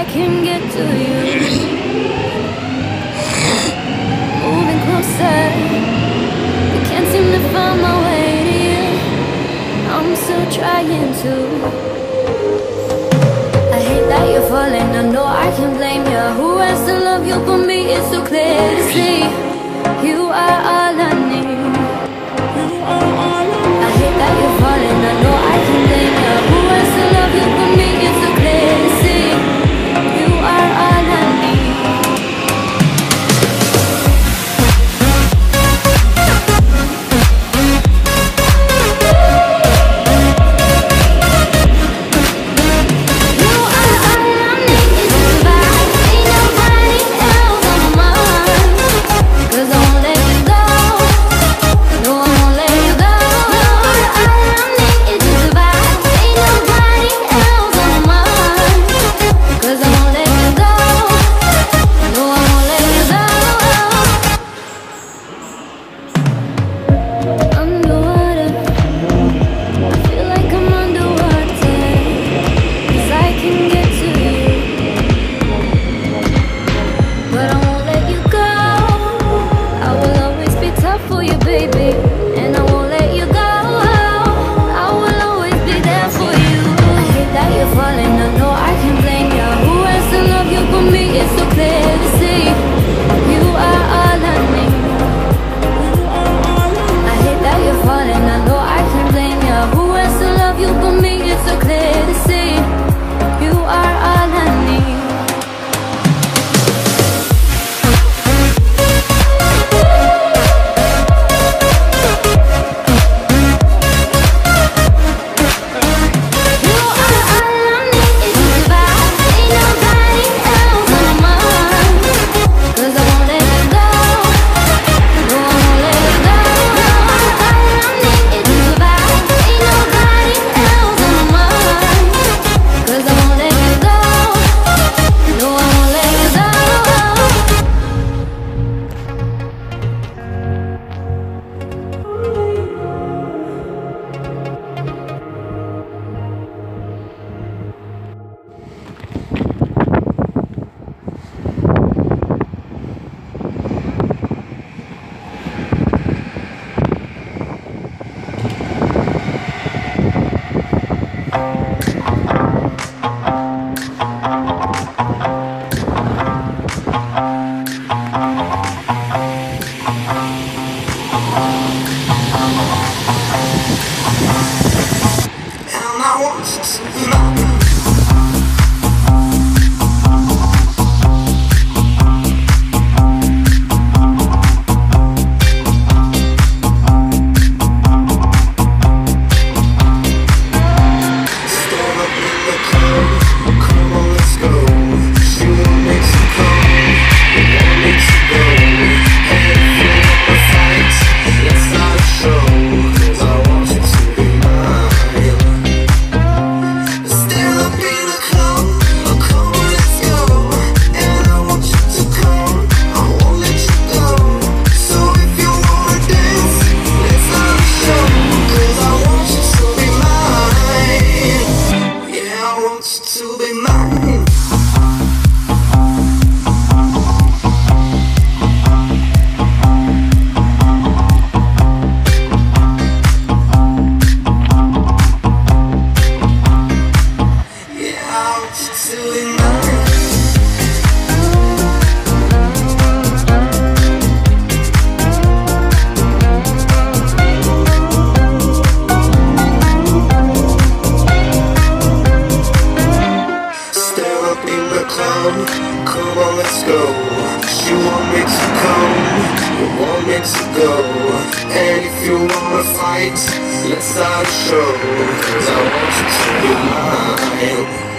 I can get to you. Moving closer, I can't seem to find my way to you. I'm still trying to. I hate that you're falling, I know I can't blame you. Who has to love you but me? It's so clear to see. You are all I need. I hate that you're falling, I know I can't blame you. Who has to love you but me? It's so clear to see. You are all I need. And if you wanna fight, let's start a show. 'Cause I want you to be mine.